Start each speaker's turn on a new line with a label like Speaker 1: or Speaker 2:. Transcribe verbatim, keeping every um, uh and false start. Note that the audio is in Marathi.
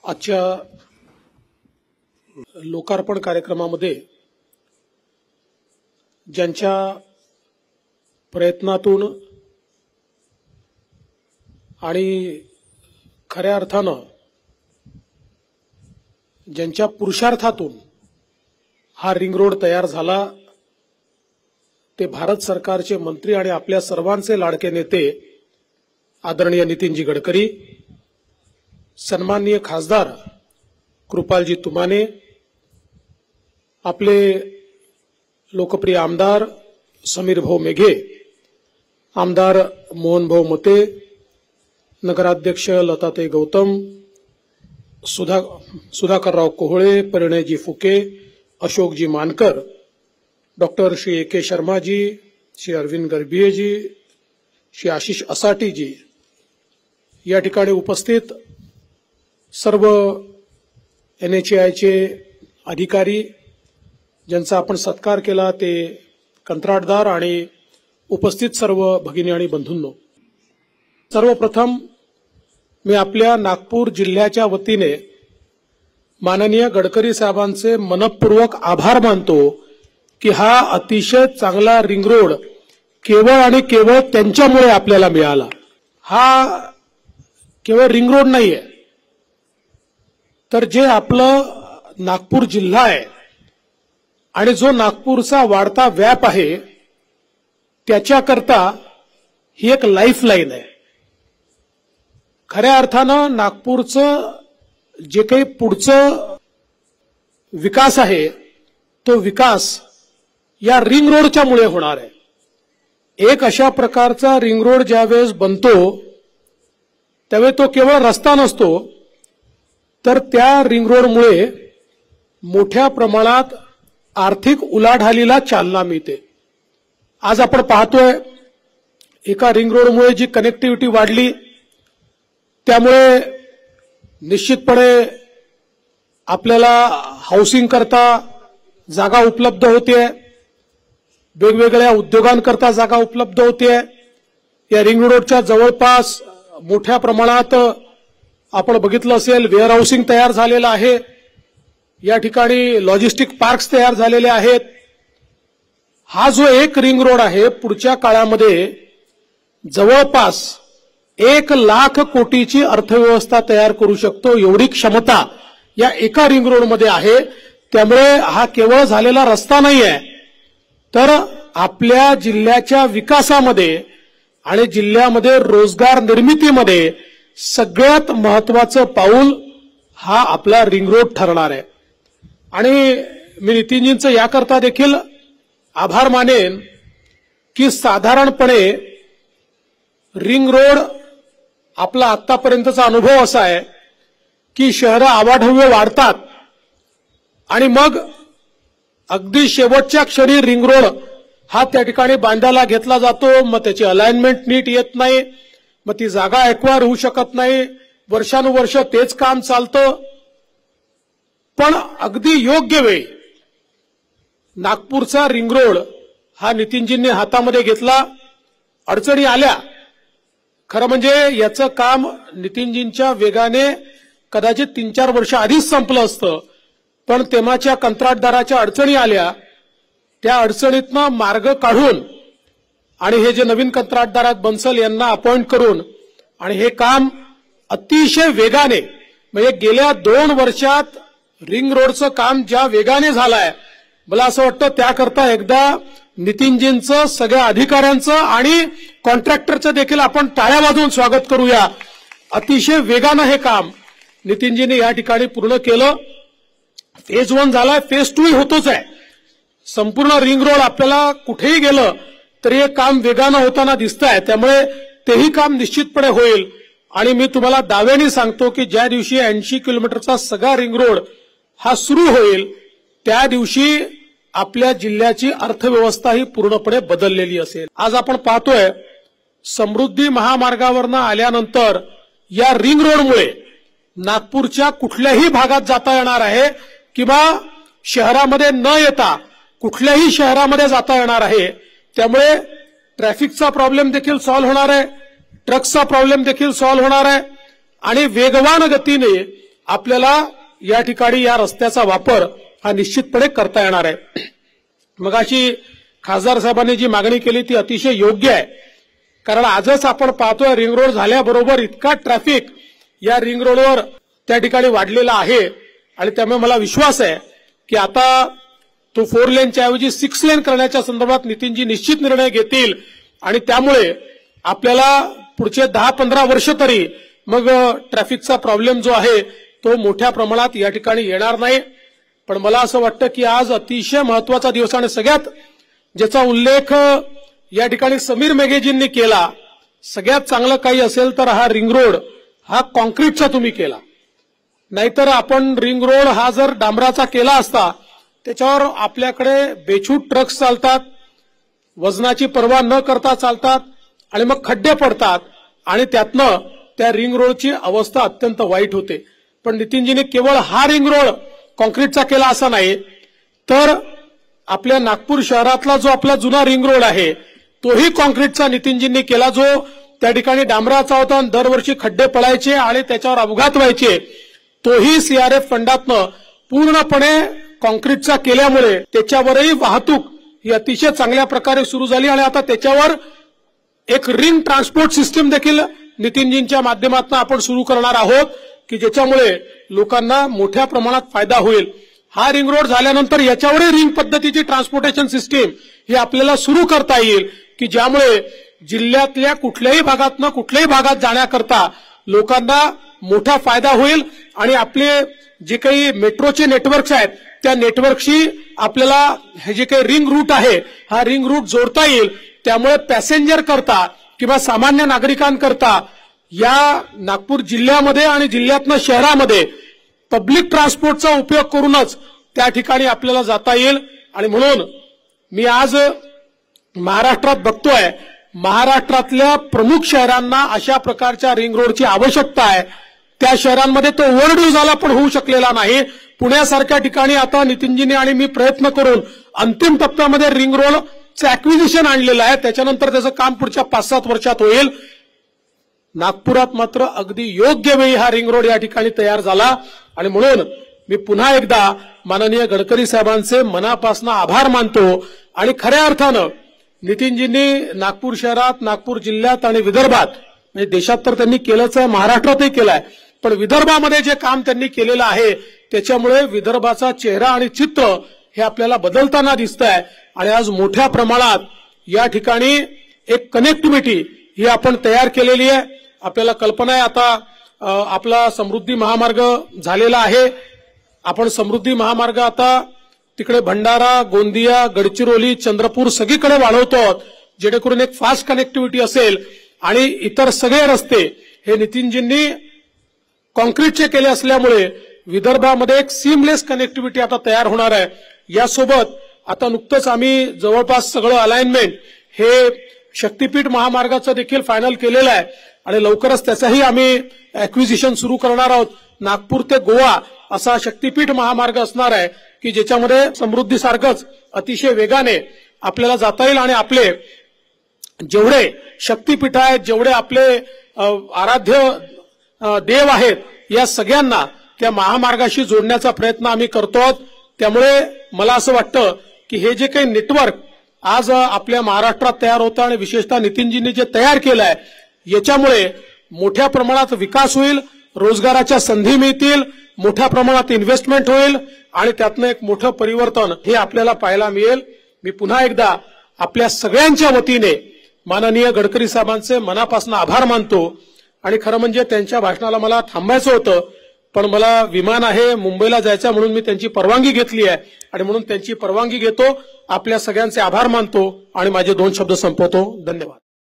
Speaker 1: आजच्या लोकार्पण कार्यक्रमामध्ये ज्यांच्या प्रयत्नातून आणि खऱ्या अर्थानं ज्यांच्या पुरुषार्थातून हा रिंग रोड तयार झाला ते भारत सरकारचे मंत्री आणि आपल्या सर्वांचे लाडके नेते आदरणीय नितीनजी गडकरी, सन्माननीय खासदार कृपालजी तुमाने, आपले लोकप्रिय आमदार समीर भाऊ मेघे, आमदार मोहन भाऊ मते, नगराध्यक्ष Latatai Gautam, Sudha Sudhakarrao Kohale, Parinayji Phuke, Ashokji Mankar, doctor Shri A K Sharmaji, Shri Arvind गर्भियेजी, Shri Ashish असाटीजी, या ठिकाणी उपस्थित सर्व एन एच ए आयचे अधिकारी ज्यांचा आपण सत्कार केला ते कंत्राटदार आणि उपस्थित सर्व भगिनी आणि बंधूंनो, सर्वप्रथम मी आपल्या नागपूर जिल्ह्याच्या वतीने माननीय गडकरी साहेबांचे मनपूर्वक आभार मानतो की हा अतिशय चांगला रिंग रोड केवळ आणि केवळ त्यांच्यामुळे आपल्याला मिळाला। हा केवळ रिंग रोड नाहीये, तर जे आपलं नागपूर जिल्हा आहे आणि जो नागपूरचा वाढता व्याप आहे त्याच्याकरता ही एक लाईफलाईन आहे। खऱ्या अर्थानं नागपूरचं जे काही पुढचं विकास आहे तो विकास या रिंग रोडच्या मुळे होणार आहे। एक अशा प्रकारचा रिंग रोड ज्यावेळेस बनतो त्यावेळी तो केवळ रस्ता नसतो, तर त्या रिंग रोडमुळे मोठ्या प्रमाणात आर्थिक उलाढालीला चालना मिळते। आज आपण पाहतोय एका रिंग रोडमुळे जी कनेक्टिव्हिटी वाढली त्यामुळे निश्चितपणे आपल्याला हाऊसिंग करता जागा उपलब्ध होते, वेगवेगळ्या उद्योगांकरता जागा उपलब्ध होते। या रिंग रोडच्या जवळपास मोठ्या प्रमाणात आपण बघितलं असेल वेअर हाऊसिंग तयार झालेलं आहे, या ठिकाणी लॉजिस्टिक पार्क्स तयार झालेले आहेत। हा जो एक रिंग रोड आहे पुढच्या काळामध्ये जवळपास एक लाख कोटीची अर्थव्यवस्था तयार करू शकतो एवढी क्षमता या एका रिंग रोडमध्ये आहे। त्यामुळे हा केवळ झालेला रस्ता नाही आहे, तर आपल्या जिल्ह्याच्या विकासामध्ये आणि जिल्ह्यामध्ये रोजगार निर्मितीमध्ये सगळ्यात महत्वाचं पाऊल हा आपला रिंग रोड ठरणार आहे। आणि मी नितीनजींचं याकरता देखील आभार मानेन की साधारणपणे रिंग रोड आपला आतापर्यंतचा अनुभव असा आहे की शहरं आवाढव्य वाढतात आणि मग अगदी शेवटच्या क्षणी रिंग रोड हा त्या ठिकाणी बांधायला घेतला जातो, मग त्याची अलाइनमेंट नीट येत नाही, मग ती जागा एक्वायर होऊ शकत नाही, वर्षानुवर्ष तेच काम चालतं। पण अगदी योग्य वेळी नागपूरचा रिंग रोड हा नितीनजींनी हातामध्ये घेतला, अडचणी आल्या, खरं म्हणजे याचं काम नितीनजींच्या वेगाने कदाचित तीन चार वर्ष आधीच संपलं असतं, पण तेव्हाच्या कंत्राटदाराच्या अडचणी आल्या, त्या अडचणीतनं मार्ग काढून आणि हे जे नवीन कंत्राटदार आहेत बन्सल यांना अपॉइंट करून आणि हे काम अतिशय वेगाने म्हणजे गेल्या दोन वर्षात रिंग रोडचं काम ज्या वेगाने झालंय, मला असं वाटतं त्याकरता एकदा नितीनजींचं सगळ्या अधिकाऱ्यांचं आणि कॉन्ट्रॅक्टरचं देखील आपण टाळ्या वाजवून स्वागत करूया। अतिशय वेगानं हे काम नितीनजींनी या ठिकाणी पूर्ण केलं। फेज वन झालाय, फेज टू होतोच आहे। संपूर्ण रिंग रोड आपल्याला कुठेही गेलं तरी हे काम वेगानं होताना दिसतंय, त्यामुळे तेही काम निश्चितपणे होईल। आणि मी तुम्हाला दाव्याने सांगतो की ज्या दिवशी ऐंशी किलोमीटरचा सगळा रिंग रोड हा सुरू होईल त्या दिवशी आपल्या जिल्ह्याची अर्थव्यवस्था ही पूर्णपणे बदललेली असेल। आज आपण पाहतोय समृद्धी महामार्गावरनं आल्यानंतर या रिंग रोडमुळे नागपूरच्या कुठल्याही भागात जाता येणार आहे किंवा शहरामध्ये न येता कुठल्याही शहरामध्ये जाता येणार आहे। त्यामुळे ट्रॅफिकचा प्रॉब्लेम देखील सॉल्व्ह होणार आहे, ट्रक्सचा प्रॉब्लेम देखील सॉल्व्ह होणार आहे आणि वेगवान गतीने आपल्याला या ठिकाणी या रस्त्याचा वापर हा निश्चितपणे करता येणार आहे। मगाशी खासदार साहेबांनी जी मागणी केली ती अतिशय योग्य आहे, कारण आजच आपण पाहतोय रिंग रोड झाल्याबरोबर इतका ट्रॅफिक या रिंग रोडवर त्या ठिकाणी वाढलेला आहे आणि त्यामुळे मला विश्वास आहे की आता तो फोर लेनच्या ऐवजी सिक्स लेन करण्याच्या संदर्भात नितीनजी निश्चित निर्णय घेतील आणि त्यामुळे आपल्याला पुढचे दहा पंधरा वर्ष तरी मग ट्रॅफिकचा प्रॉब्लेम जो आहे तो मोठ्या प्रमाणात या ठिकाणी येणार नाही। पण मला असं वाटतं की आज अतिशय महत्वाचा दिवस आणि सगळ्यात ज्याचा उल्लेख या ठिकाणी समीर मेघेजींनी केला, सगळ्यात चांगलं काही असेल तर हा रिंग रोड हा कॉन्क्रीटचा तुम्ही केला, नाहीतर आपण रिंग रोड हा जर डांबराचा केला असता त्याच्यावर आपल्याकडे बेछूट ट्रक्स चालतात, वजनाची पर्वा न करता चालतात आणि मग खड्डे पडतात आणि त्यातनं त्या रिंग रोडची अवस्था अत्यंत वाईट होते। पण नितीनजींनी केवळ हा रिंग रोड कॉन्क्रीटचा केला असा नाही, तर आपल्या नागपूर शहरातला जो आपला जुना रिंग रोड आहे तोही कॉन्क्रीटचा नितीनजींनी केला, जो त्या ठिकाणी डांबराचा होता आणि दरवर्षी खड्डे पडायचे आणि त्याच्यावर अपघात व्हायचे, तोही सीआरएफ फंडातनं पूर्णपणे कॉन्क्रीटचा केल्यामुळे त्याच्यावरही वाहतूक ही अतिशय चांगल्या प्रकारे सुरू झाली आणि आता त्याच्यावर एक रिंग ट्रान्सपोर्ट सिस्टीम देखील नितीनजींच्या माध्यमातून आपण सुरू करणार आहोत की ज्याच्यामुळे लोकांना मोठ्या प्रमाणात फायदा होईल। हा रिंग रोड झाल्यानंतर याच्यावरही रिंग पद्धतीची ट्रान्सपोर्टेशन सिस्टीम ही आपल्याला सुरू करता येईल की ज्यामुळे जिल्ह्यातल्या कुठल्याही भागातनं कुठल्याही भागात जाण्याकरता लोकांना मोठा फायदा होईल आणि आपले जे काही मेट्रोचे नेटवर्क्स आहेत त्या नेटवर्कशी आपल्याला हे जे काही रिंग रूट आहे हा रिंग रूट जोडता येईल। त्यामुळे पॅसेंजर करता किंवा सामान्य नागरिकांकरता या नागपूर जिल्ह्यामध्ये आणि जिल्ह्यातनं शहरामध्ये पब्लिक ट्रान्सपोर्टचा उपयोग करूनच त्या ठिकाणी आपल्याला जाता येईल। आणि म्हणून मी आज महाराष्ट्रात बघतोय, महाराष्ट्रातल्या प्रमुख शहरांना अशा प्रकारच्या रिंग रोडची आवश्यकता आहे। त्या शहरांमध्ये तो ओव्हरड्यू झाला पण होऊ शकलेला नाही। पुण्यासारख्या ठिकाणी आता नितीनजींनी आणि मी प्रयत्न करून अंतिम टप्प्यामध्ये रिंग रोडचं ऍक्विजिशन आणलेलं आहे, त्याच्यानंतर त्याचं काम पुढच्या पाच सात वर्षात होईल। नागपुरात मात्र अगदी योग्य वेळी हा रिंग रोड या ठिकाणी तयार झाला आणि म्हणून मी पुन्हा एकदा माननीय गडकरी साहेबांचे मनापासून आभार मानतो आणि खऱ्या अर्थानं नितीनजींनी नागपूर शहरात, नागपूर जिल्ह्यात आणि विदर्भात, म्हणजे देशात तर त्यांनी केलंच आहे, महाराष्ट्रातही केलंय, पण विदर्भामध्ये जे काम त्यांनी केलेलं आहे त्याच्यामुळे विदर्भाचा चेहरा आणि चित्र हे आपल्याला बदलताना दिसतंय आणि आज मोठ्या प्रमाणात या ठिकाणी एक कनेक्टिव्हिटी ही आपण तयार केलेली आहे। आपल्याला कल्पना आहे आता आपला समृद्धी महामार्ग झालेला आहे, आपण समृद्धी महामार्ग आता तिकडे भंडारा, गोंदिया, गडचिरोली, चंद्रपूर सगळीकडे वाढवतो आहोत, जेणेकरून एक फास्ट कनेक्टिव्हिटी असेल आणि इतर सगळे रस्ते हे नितीनजींनी कॉन्क्रीटचे केले असल्यामुळे विदर्भामध्ये एक सीमलेस कनेक्टिव्हिटी आता तयार होणार आहे। यासोबत आता नुकतंच आम्ही जवळपास सगळं अलाइनमेंट हे शक्तीपीठ महामार्गाचं देखील फायनल केलेलं आहे आणि लवकरच त्याचाही आम्ही ऍक्विजिशन सुरू करणार आहोत। नागपूर ते गोवा असा शक्तीपीठ महामार्ग असणार आहे की ज्याच्यामध्ये समृद्धीसारखंच अतिशय वेगाने आपल्याला जाता येईल आणि आपले जेवढे शक्तीपीठ आहेत, जेवढे आपले आराध्य देव आहेत, या सगळ्यांना त्या महामार्गाशी जोडण्याचा प्रयत्न आम्ही करतो आहोत। त्यामुळे मला असं वाटतं की हे जे काही नेटवर्क आज आपल्या महाराष्ट्रात तयार होतं आणि विशेषतः नितीनजींनी जे तयार केलं आहे याच्यामुळे मोठ्या प्रमाणात विकास होईल, रोजगाराच्या संधी मिळतील, मोठ्या प्रमाणात इन्व्हेस्टमेंट होईल आणि त्यातनं एक मोठं परिवर्तन हे आपल्याला पाहायला मिळेल। मी पुन्हा एकदा आपल्या सगळ्यांच्या वतीने माननीय गडकरी साहेबांचे मनापासून आभार मानतो आणि खरं म्हणजे त्यांच्या भाषणाला मला थांबायचं होतं, पण मला विमान आहे, मुंबईला जायचं म्हणून मी त्यांची परवानगी घेतली आहे आणि म्हणून त्यांची परवानगी घेतो, आपल्या सगळ्यांचे आभार मानतो आणि माझे दोन शब्द संपवतो। धन्यवाद।